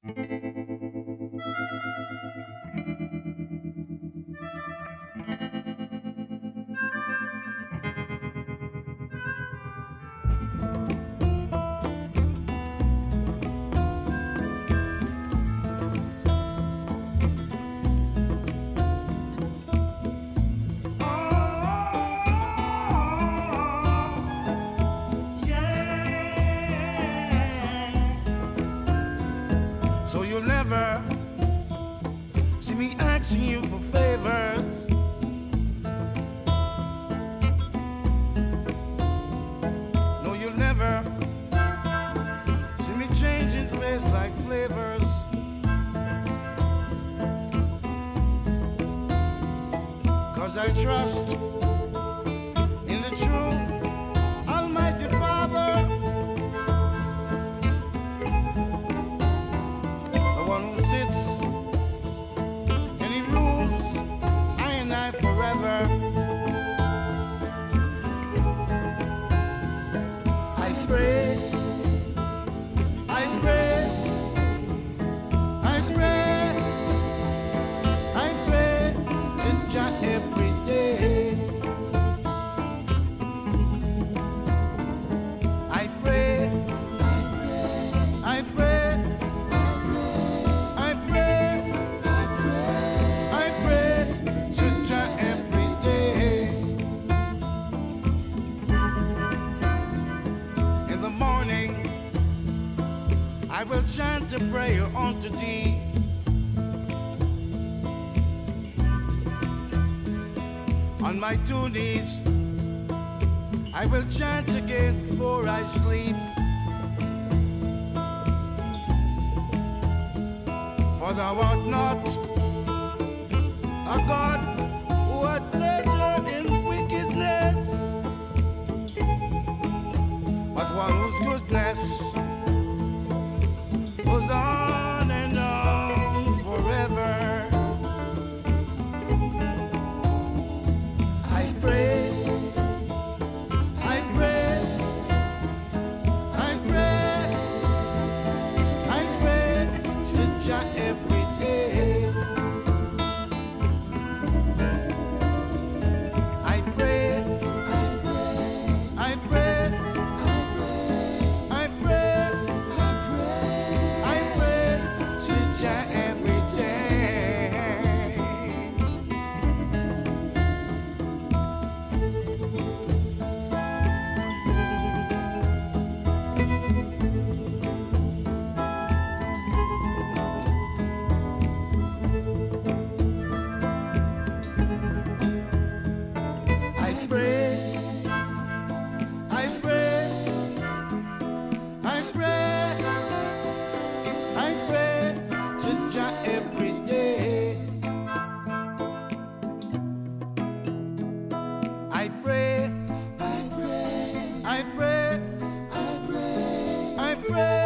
So you'll never see me asking you for favors. No, you'll never see me changing face like flavors. Cause I trust in the true Almighty Father, the one who sits and he rules I and I forever. I pray, I pray, I pray, I pray to Jah every day. I pray, I pray, I pray, I pray to Jah every day. In the morning, I will chant a prayer unto Thee. On my two knees, I will chant again before I sleep. For Thou art not a God who hath pleasure in wickedness, but one whose goodness goes on and on forever. I pray, I pray, I pray, I pray to Jah every day. I pray, I pray, I pray, I pray to Jah every day. I pray, I pray, I pray, I pray to Jah every day. I pray, I pray, I pray, I pray, I pray.